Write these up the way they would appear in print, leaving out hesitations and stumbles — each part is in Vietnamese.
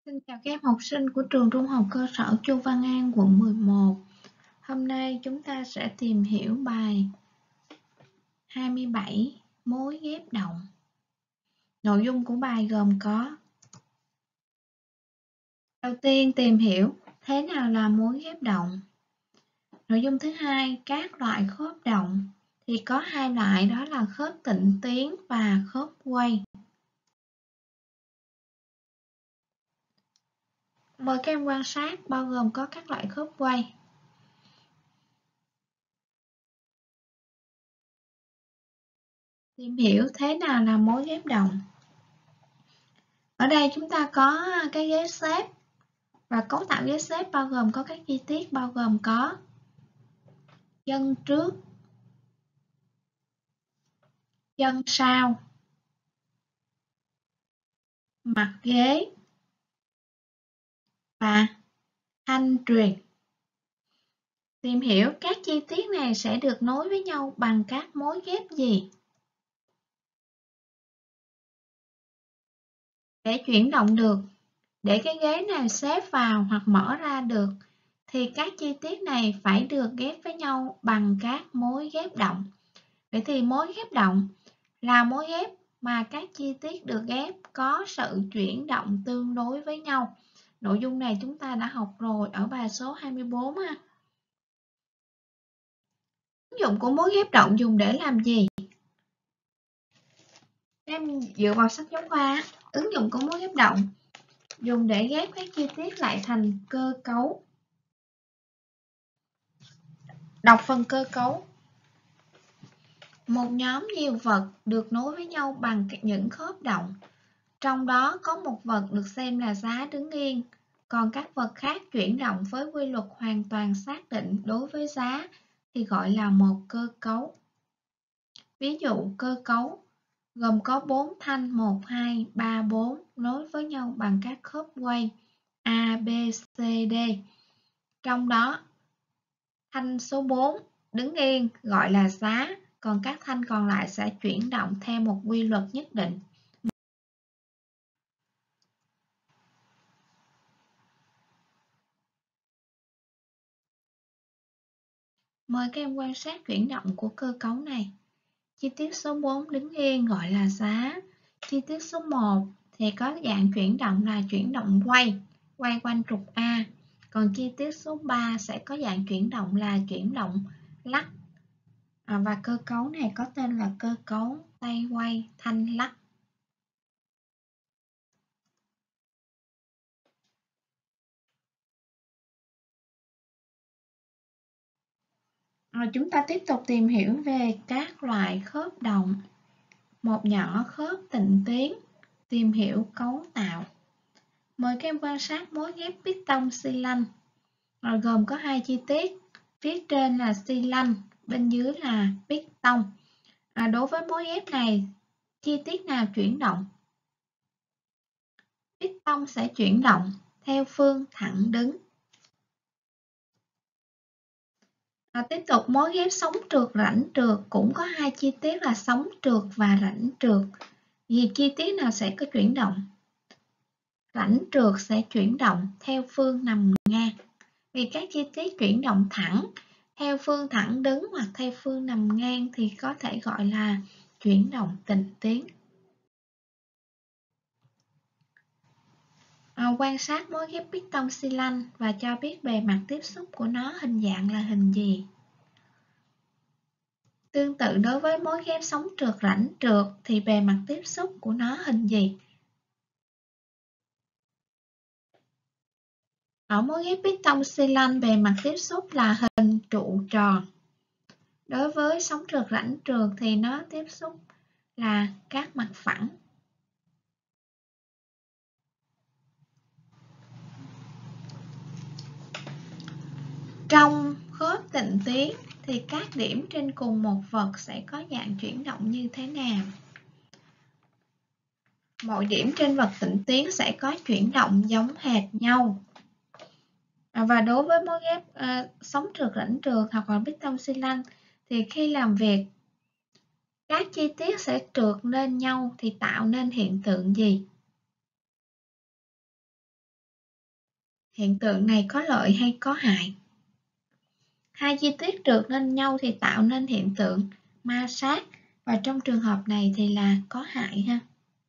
Xin chào các em học sinh của trường Trung học cơ sở Chu Văn An, quận 11. Hôm nay chúng ta sẽ tìm hiểu bài 27 mối ghép động. Nội dung của bài gồm có: đầu tiên, tìm hiểu thế nào là mối ghép động. Nội dung thứ hai, các loại khớp động. Thì có hai loại, đó là khớp tịnh tiến và khớp quay. Mời các em quan sát, bao gồm có các loại khớp quay. Tìm hiểu thế nào là mối ghép động. Ở đây chúng ta có cái ghế xếp và cấu tạo ghế xếp bao gồm có các chi tiết bao gồm có chân trước, chân sau, mặt ghế và thanh truyền. Tìm hiểu các chi tiết này sẽ được nối với nhau bằng các mối ghép gì? Để chuyển động được, để cái ghế này xếp vào hoặc mở ra được, thì các chi tiết này phải được ghép với nhau bằng các mối ghép động. Vậy thì mối ghép động là mối ghép mà các chi tiết được ghép có sự chuyển động tương đối với nhau. Nội dung này chúng ta đã học rồi ở bài số 24 ha. Ứng dụng của mối ghép động dùng để làm gì? Em dựa vào sách giáo khoa, ứng dụng của mối ghép động dùng để ghép các chi tiết lại thành cơ cấu. Đọc phần cơ cấu. Một nhóm nhiều vật được nối với nhau bằng những khớp động. Trong đó có một vật được xem là giá đứng yên, còn các vật khác chuyển động với quy luật hoàn toàn xác định đối với giá thì gọi là một cơ cấu. Ví dụ cơ cấu gồm có 4 thanh 1, 2, 3, 4 nối với nhau bằng các khớp quay A, B, C, D. Trong đó, thanh số 4 đứng yên gọi là giá, còn các thanh còn lại sẽ chuyển động theo một quy luật nhất định. Mời các em quan sát chuyển động của cơ cấu này. Chi tiết số 4 đứng yên gọi là giá. Chi tiết số 1 thì có dạng chuyển động là chuyển động quay quanh trục A. Còn chi tiết số 3 sẽ có dạng chuyển động là chuyển động lắc. Và cơ cấu này có tên là cơ cấu tay quay thanh lắc. Chúng ta tiếp tục tìm hiểu về các loại khớp động. Một nhỏ khớp tịnh tiến, tìm hiểu cấu tạo. Mời các em quan sát mối ghép piston xi lanh. Gồm có hai chi tiết, phía trên là xi lanh, bên dưới là piston. Đối với mối ghép này, chi tiết nào chuyển động? Piston sẽ chuyển động theo phương thẳng đứng. Tiếp tục mối ghép sóng trượt rãnh trượt cũng có hai chi tiết là sóng trượt và rãnh trượt. Vì chi tiết nào sẽ có chuyển động? Rãnh trượt sẽ chuyển động theo phương nằm ngang. Vì các chi tiết chuyển động thẳng theo phương thẳng đứng hoặc theo phương nằm ngang thì có thể gọi là chuyển động tịnh tiến. Quan sát mối ghép piston xi lanh và cho biết bề mặt tiếp xúc của nó hình dạng là hình gì. Tương tự đối với mối ghép sóng trượt rãnh trượt thì bề mặt tiếp xúc của nó hình gì? Ở mối ghép piston xi lanh bề mặt tiếp xúc là hình trụ tròn. Đối với sóng trượt rãnh trượt thì nó tiếp xúc là các mặt phẳng. Trong khớp tịnh tiến thì các điểm trên cùng một vật sẽ có dạng chuyển động như thế nào? Mọi điểm trên vật tịnh tiến sẽ có chuyển động giống hệt nhau. Và đối với mối ghép sóng trượt rãnh trượt hoặc là piston xi lanh thì khi làm việc các chi tiết sẽ trượt lên nhau thì tạo nên hiện tượng gì? Hiện tượng này có lợi hay có hại? Hai chi tiết trượt lên nhau thì tạo nên hiện tượng ma sát, và trong trường hợp này thì là có hại ha.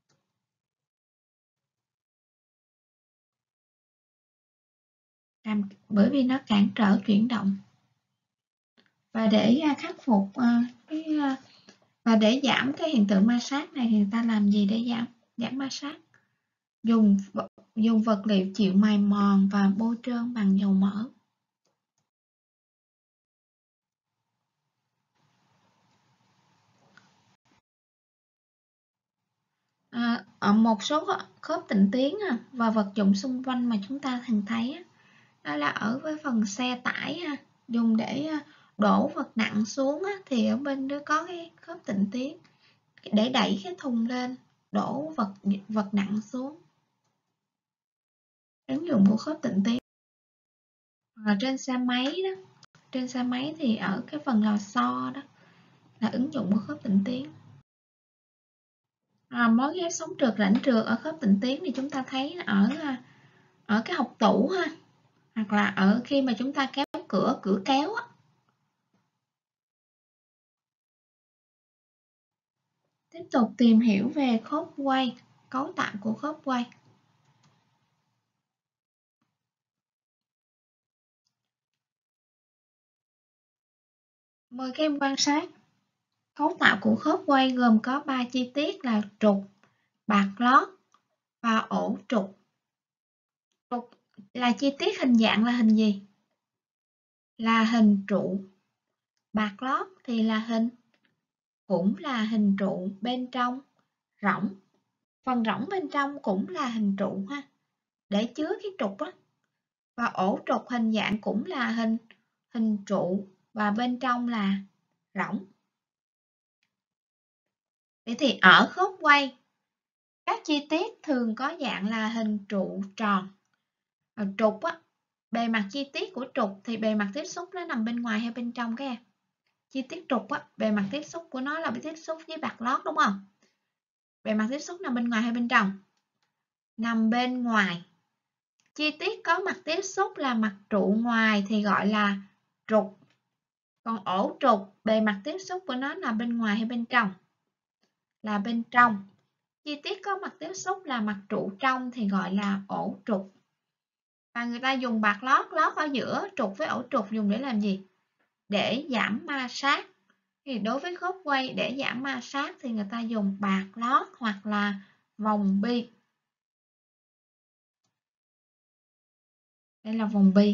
Bởi vì nó cản trở chuyển động. Và để khắc phục và để giảm cái hiện tượng ma sát này thì người ta làm gì để giảm ma sát? Dùng vật liệu chịu mài mòn và bôi trơn bằng dầu mỡ. Ở một số khớp tịnh tiến và vật dụng xung quanh mà chúng ta thường thấy đó là ở với phần xe tải dùng để đổ vật nặng xuống thì ở bên đó có cái khớp tịnh tiến để đẩy cái thùng lên, đổ vật nặng xuống. Ứng dụng của khớp tịnh tiến. Ở trên xe máy đó, trên xe máy thì ở cái phần lò xo đó là ứng dụng của khớp tịnh tiến. Mối ghép sống trượt rãnh trượt ở khớp tịnh tiến thì chúng ta thấy ở cái hộc tủ ha, hoặc là ở khi mà chúng ta kéo cửa kéo á. Tiếp tục tìm hiểu về khớp quay, cấu tạo của khớp quay. Mời các em quan sát. Cấu tạo của khớp quay gồm có 3 chi tiết là trục, bạc lót và ổ trục. Trục là chi tiết hình dạng là hình gì? Là hình trụ. Bạc lót thì cũng là hình trụ bên trong rỗng. Phần rỗng bên trong cũng là hình trụ ha, để chứa cái trục á. Và ổ trục hình dạng cũng là hình trụ và bên trong là rỗng. Vậy thì ở khớp quay, các chi tiết thường có dạng là hình trụ tròn. Trục á, bề mặt chi tiết của trục thì bề mặt tiếp xúc nó nằm bên ngoài hay bên trong các em? Chi tiết trục á, bề mặt tiếp xúc của nó là tiếp xúc với bạc lót đúng không? Bề mặt tiếp xúc nằm bên ngoài hay bên trong? Nằm bên ngoài. Chi tiết có mặt tiếp xúc là mặt trụ ngoài thì gọi là trục. Còn ổ trục, bề mặt tiếp xúc của nó là bên ngoài hay bên trong? Là bên trong. Chi tiết có mặt tiếp xúc là mặt trụ trong thì gọi là ổ trục. Và người ta dùng bạc lót ở giữa trục với ổ trục dùng để làm gì? Để giảm ma sát. Thì đối với khớp quay để giảm ma sát thì người ta dùng bạc lót hoặc là vòng bi. Đây là vòng bi.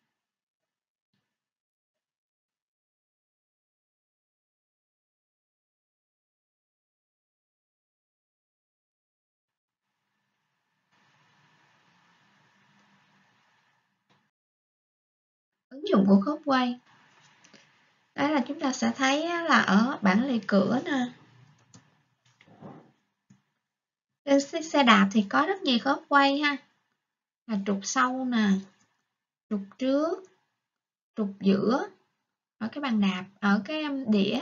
Ứng dụng của khớp quay. Đó là chúng ta sẽ thấy là ở bảng lề cửa nè. Trên xe đạp thì có rất nhiều khớp quay ha. Là trục sau nè, trục trước, trục giữa, ở cái bàn đạp, ở cái đĩa,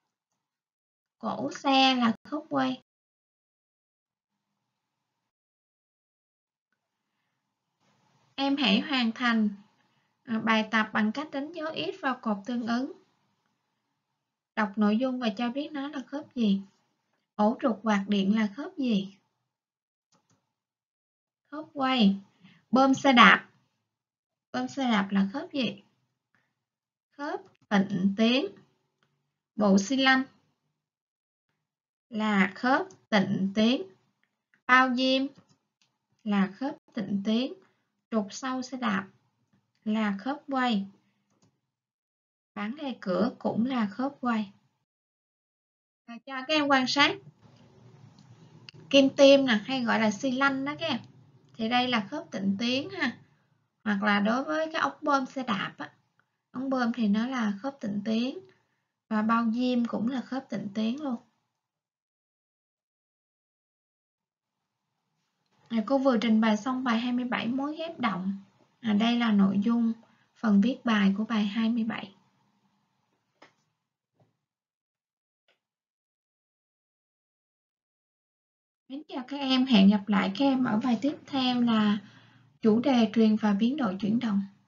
cổ xe là khớp quay. Em hãy hoàn thành bài tập bằng cách đánh dấu X vào cột tương ứng. Đọc nội dung và cho biết nó là khớp gì. Ổ trục quạt điện là khớp gì? Khớp quay. Bơm xe đạp. Bơm xe đạp là khớp gì? Khớp tịnh tiến. Bộ xi lanh là khớp tịnh tiến. Bao diêm là khớp tịnh tiến. Trục sau xe đạp là khớp quay. Bảng lề cửa cũng là khớp quay. Và cho các em quan sát kim tiêm nè, hay gọi là xi lanh đó các em. Thì đây là khớp tịnh tiến ha. Hoặc là đối với cái ống bơm xe đạp á, ống bơm thì nó là khớp tịnh tiến. Và bao diêm cũng là khớp tịnh tiến luôn. Cô vừa trình bày xong bài 27 mối ghép động. Đây là nội dung phần viết bài của bài 27. Mến chào các em, hẹn gặp lại các em ở bài tiếp theo là Chủ đề truyền và biến đổi chuyển động.